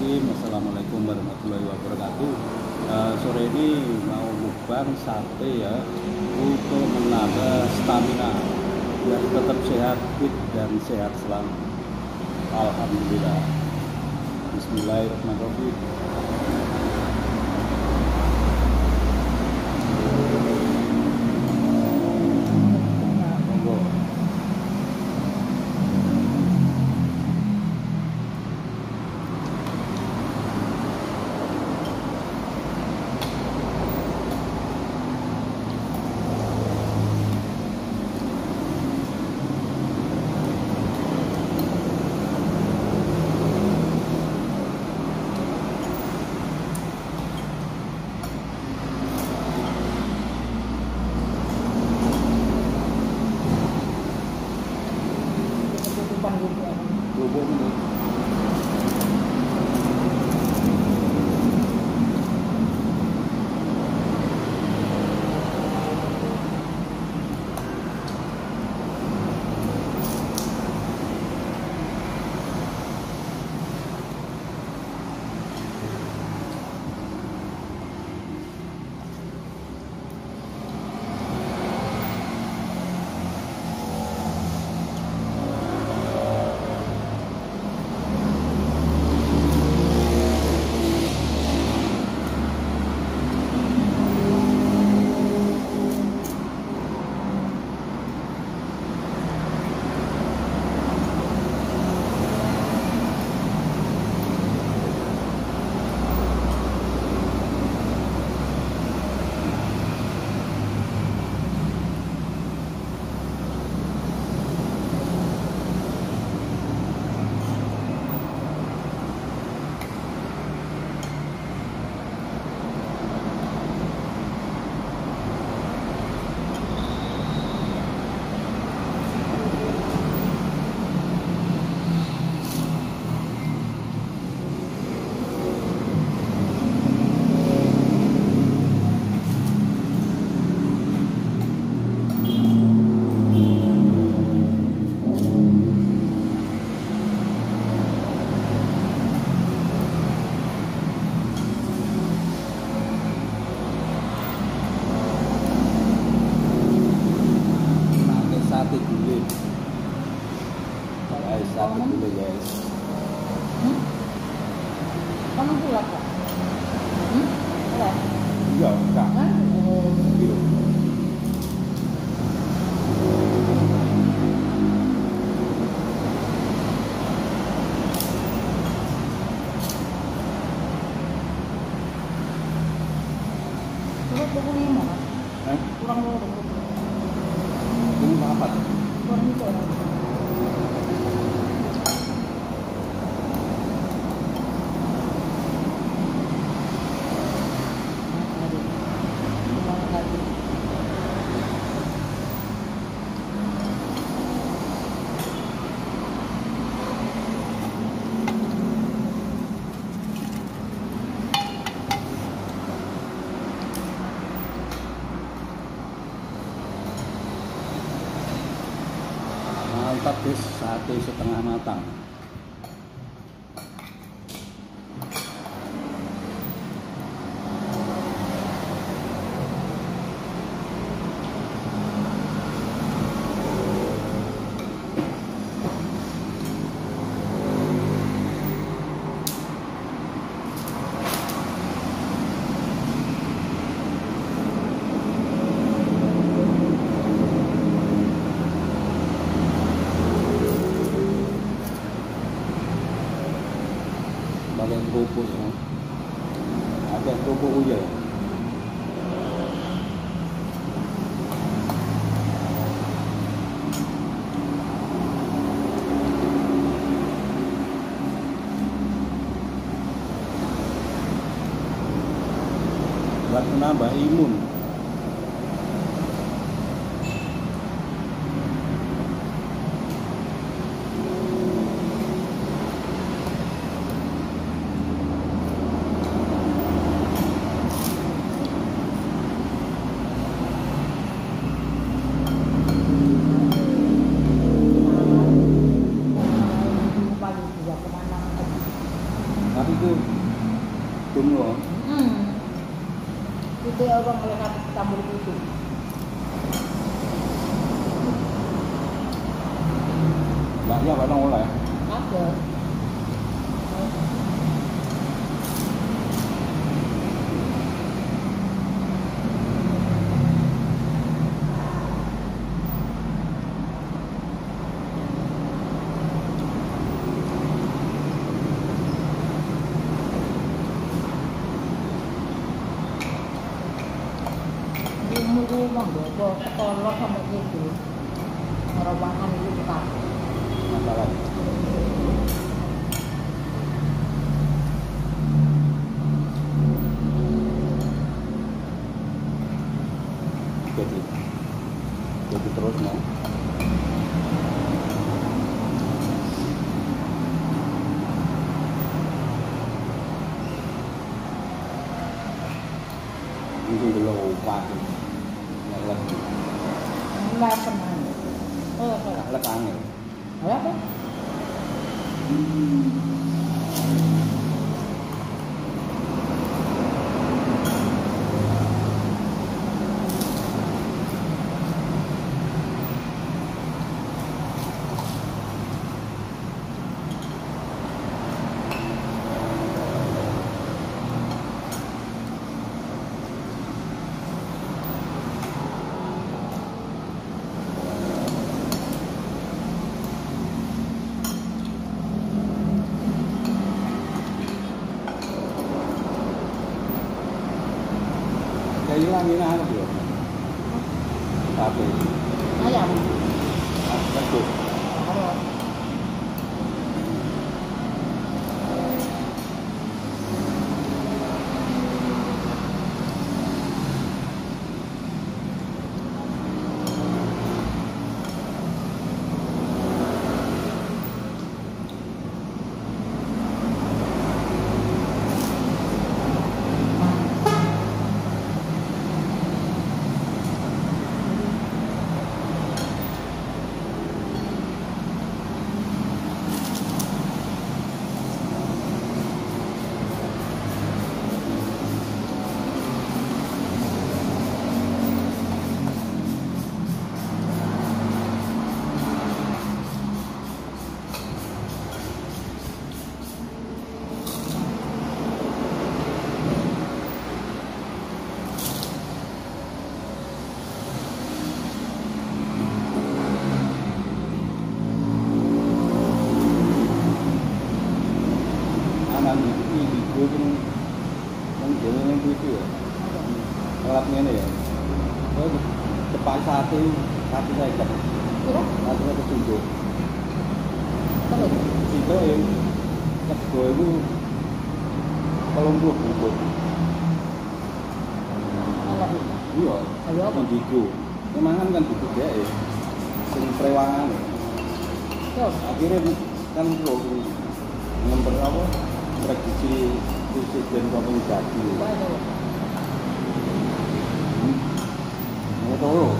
Bismillahirrahmanirrahim. Assalamualaikum warahmatullahi wabarakatuh. Sore ini mau mukbang sate ya, untuk menambah stamina biar tetap sehat, fit dan sehat selalu. Alhamdulillah. Bismillahirrahmanirrahim. Sate dulu guys. Kamu pulang kok? Pulang? Iya, enggak. Iya. Kurang 25 kan? Kurang 25. Ini apa? Kurang itu orang. Mantap guys, sate setengah matang. Bagian kerupuk ya. Ada kerupuk uja. Buat menambah imun. itu ya kan oleh. Ada. Rumah dong, sekolah sama itu. Merawakan itu tetap. Masalah. Jadi terus mau. Ini dulu pagi. Enggak pernah. Lekangnya. Apa? Hilang ini apa dia? Tapi Ayam. betul. Ada. Alatnya ini ya, cepat satu saya kan, Kira? satu ketunjuk. Terus. Itu yang kedua itu kelompok buku. Alat. Iya, Ayo apa? indigo. Memang kan buku dia ya, sing prewangan. Terus. Akhirnya kan perlu nomor apa? Prediksi presiden kapan jadi. Baik. Betul.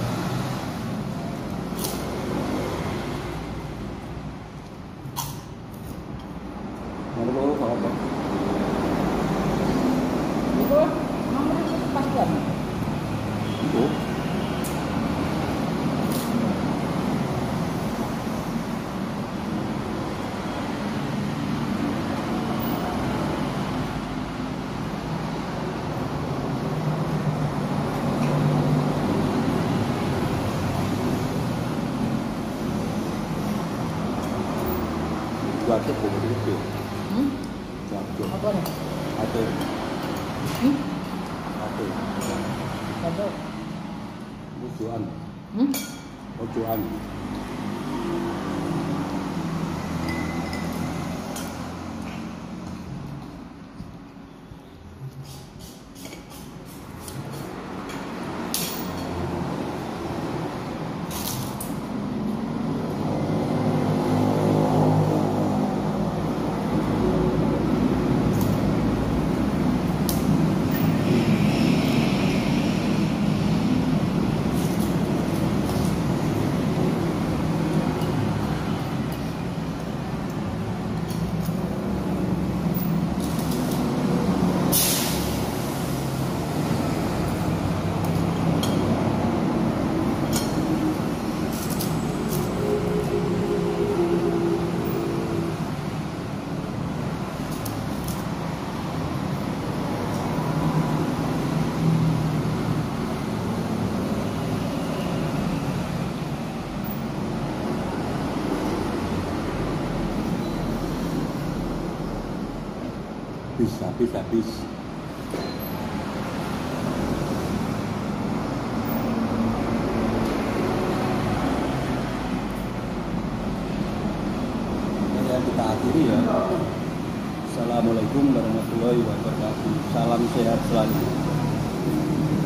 Betul apa? Itu nomor itu kepastian. Itu. Buat buku itu. Apa nih? Ada. Hmm? Ada. Ada. Ujuan. Hmm? Ujuan. habis. Ya, kita akhiri ya. Assalamualaikum warahmatullahi wabarakatuh. Salam sehat selalu.